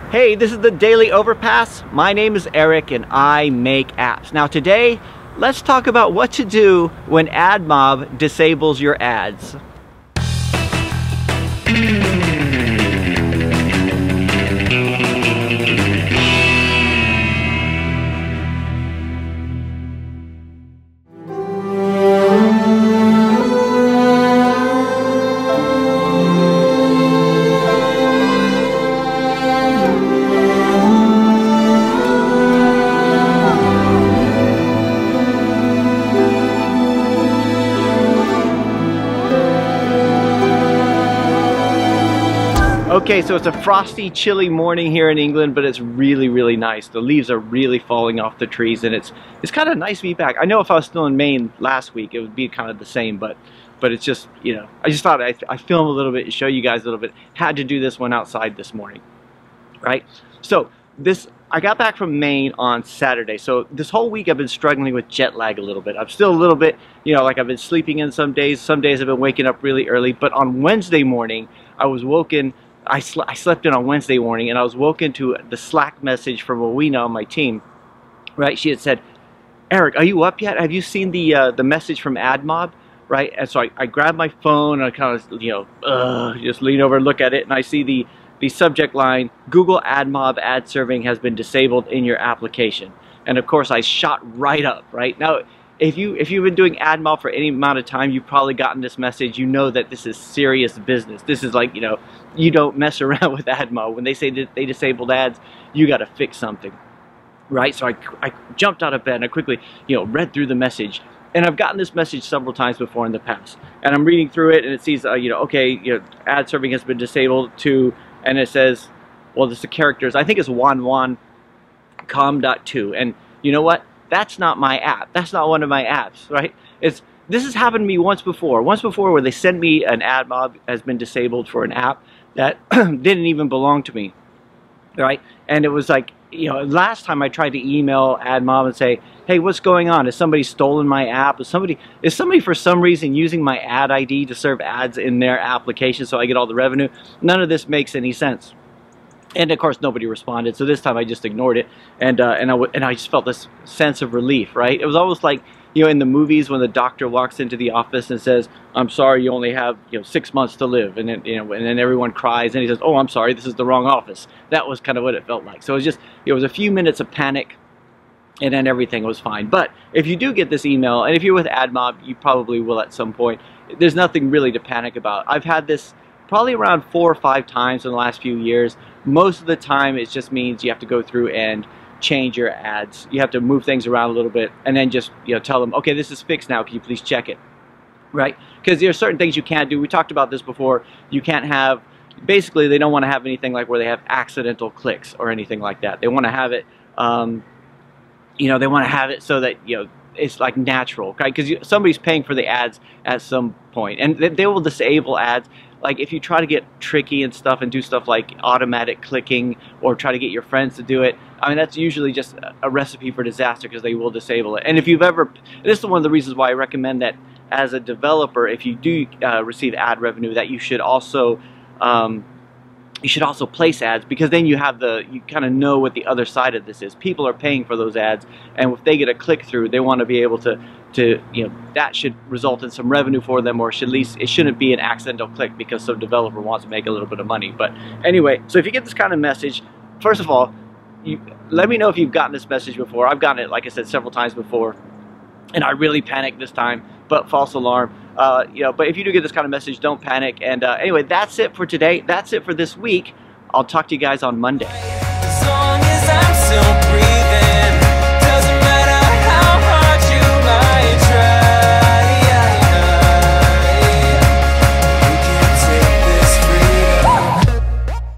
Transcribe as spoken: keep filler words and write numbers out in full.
Hey, this is the Daily Overpass. My name is Eric and I make apps. Now today, let's talk about what to do when AdMob disables your ads. Okay, so it's a frosty, chilly morning here in England, but it's really, really nice. The leaves are really falling off the trees, and it's it's kind of nice to be back. I know if I was still in Maine last week, it would be kind of the same, but but it's just, you know, I just thought I'd, I'd film a little bit, show you guys a little bit. Had to do this one outside this morning, right? So this, I got back from Maine on Saturday, so this whole week I've been struggling with jet lag a little bit. I'm still a little bit, you know, like I've been sleeping in some days. Some days I've been waking up really early, but on Wednesday morning, I was woken. I, sl I slept in on Wednesday morning, and I was woken to the Slack message from Rowena on my team. Right? She had said, "Eric, are you up yet? Have you seen the uh, the message from AdMob?" Right? And so I, I grabbed my phone and I kind of, you know, uh, just lean over and look at it, and I see the the subject line: Google AdMob ad serving has been disabled in your application. And of course, I shot right up. Right now, if you if you've been doing AdMob for any amount of time, you've probably gotten this message. You know that this is serious business. This is like, you know, you don't mess around with AdMob. When they say that they disabled ads, you got to fix something, right? So I, I jumped out of bed and I quickly, you know, read through the message. And I've gotten this message several times before in the past. And I'm reading through it, and it says, uh, you know, okay, you know, ad serving has been disabled to, and it says, well, there's the characters. I think it's one one com dot two. And you know what? That's not my app. That's not one of my apps, right? It's this has happened to me once before. Once before, where they sent me an AdMob has been disabled for an app that didn't even belong to me, right? And it was like, you know, last time I tried to email AdMob and say, "Hey, what's going on? Has somebody stolen my app? Is somebody is somebody for some reason using my ad I D to serve ads in their application so I get all the revenue?" None of this makes any sense. And of course, nobody responded. So this time, I just ignored it, and uh, and I w and I just felt this sense of relief. Right? It was almost like, you know, in the movies when the doctor walks into the office and says, "I'm sorry, you only have, you know, six months to live," and then, you know, and then everyone cries, and he says, "Oh, I'm sorry, this is the wrong office." That was kind of what it felt like. So it was just, it was a few minutes of panic, and then everything was fine. But if you do get this email, and if you're with AdMob, you probably will at some point. There's nothing really to panic about. I've had this probably around four or five times in the last few years. Most of the time, it just means you have to go through and change your ads. You have to move things around a little bit, and then just, you know, tell them, "Okay, this is fixed now. Can you please check it?" Right? Because there are certain things you can't do. We talked about this before. You can't have, basically, they don't want to have anything like where they have accidental clicks or anything like that. They want to have it, um, you know, they want to have it so that, you know, it's like natural, right? Because somebody's paying for the ads at some point, and they, they will disable ads. Like if you try to get tricky and stuff and do stuff like automatic clicking or try to get your friends to do it, I mean, that's usually just a recipe for disaster, because they will disable it. And if you've ever, this is one of the reasons why I recommend that as a developer, if you do uh, receive ad revenue, that you should also um, you should also place ads, because then you have the, you kind of know what the other side of this is. People are paying for those ads, and if they get a click through, they want to be able to, to, you know, that should result in some revenue for them, or should at least, it shouldn't be an accidental click because some developer wants to make a little bit of money. But anyway, so if you get this kind of message, first of all, you, let me know if you've gotten this message before. I've gotten it, like I said, several times before, and I really panicked this time, but false alarm. Uh, you know, but if you do get this kind of message, don't panic. And uh, anyway, that's it for today. That's it for this week. I'll talk to you guys on Monday. As long as I'm still